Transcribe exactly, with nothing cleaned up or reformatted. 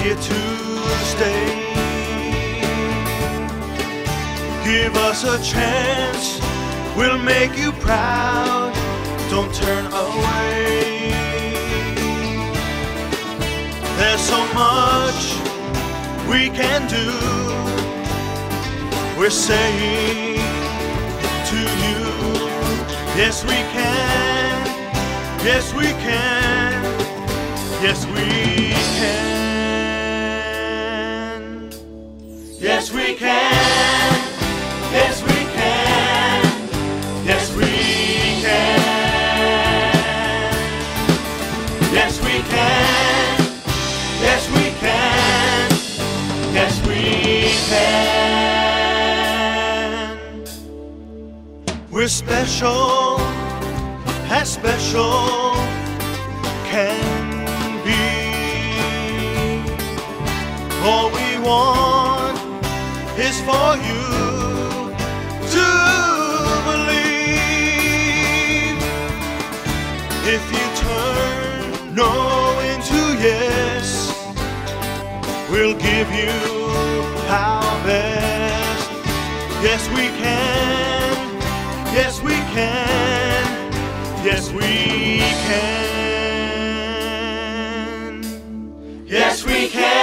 here to stay. Give us a chance, we'll make you proud. Don't turn away. There's so much we can do. We're saying to you, yes we can, yes we can, yes we can, yes we can, yes we can, yes we can, yes we can, yes we can, yes we can. We're special, as special can be. All we want is for you to believe. If you turn no into yes, we'll give you our best. Yes we can, yes we can, yes we can, yes we can.